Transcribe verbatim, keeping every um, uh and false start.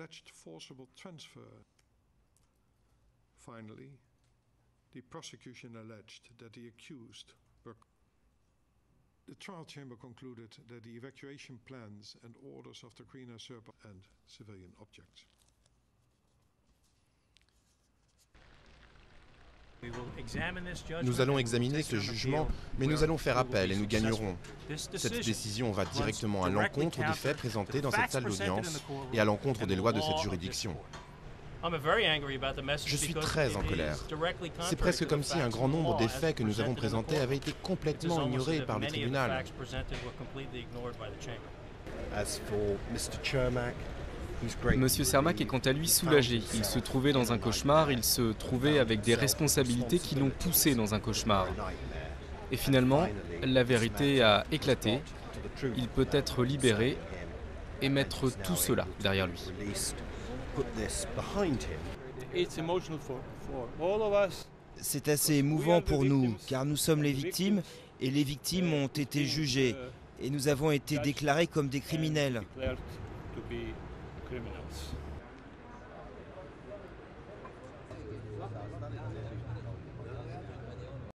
alleged forcible transfer. Finally, the prosecution alleged that the accused were. The trial chamber concluded that the evacuation plans and orders of the Queen usurper and civilian objects. Nous allons examiner ce jugement, mais nous allons faire appel et nous gagnerons. Cette décision va directement à l'encontre des faits présentés dans cette salle d'audience et à l'encontre des lois de cette juridiction. Je suis très en colère. C'est presque comme si un grand nombre des faits que nous avons présentés avaient été complètement ignorés par le tribunal. Monsieur Cermak est quant à lui soulagé. Il se trouvait dans un cauchemar, il se trouvait avec des responsabilités qui l'ont poussé dans un cauchemar. Et finalement, la vérité a éclaté. Il peut être libéré et mettre tout cela derrière lui. C'est assez émouvant pour nous, car nous sommes les victimes, et les victimes ont été jugées, et nous avons été déclarés comme des criminels.